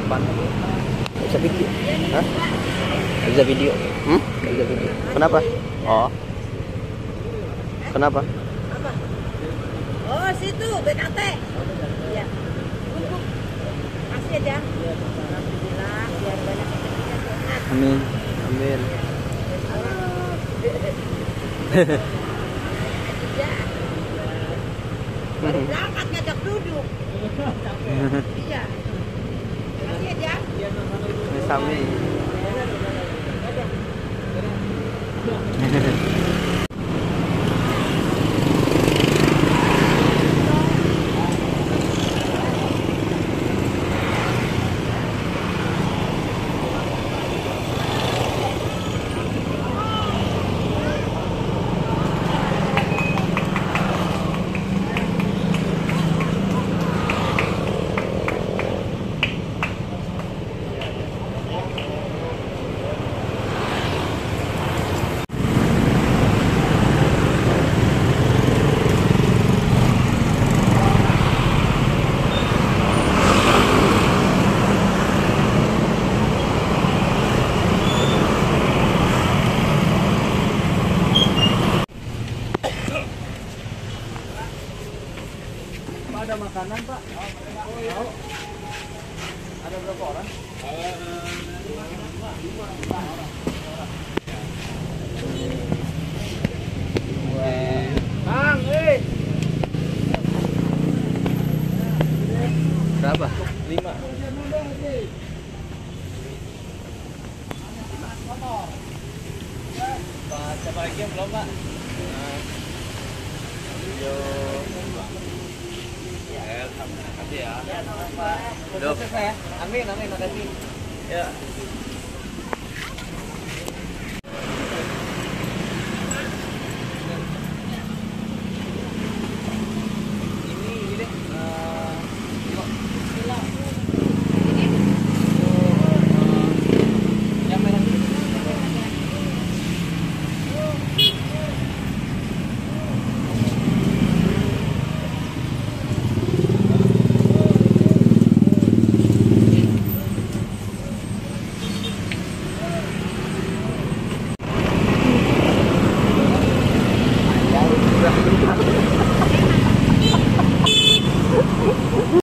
depan. Nggak bisa video. Hah? Nggak bisa video. Nggak bisa video. Kenapa? Oh. Kenapa? Apa? Oh, situ BKT. Iya. Kasih aja. Alhamdulillah, biar banyak yang sehat. Amin. Amin. Baru berangkat ngajak duduk. Iya. Kasih aja. Sami. Ada makanan Pak? Oh, ada berapa orang? Bang, Berapa? 5. Pak, siapa lagi yang belum Pak? Yo. Alhamdulillah ya. Amin, makasih. Ya.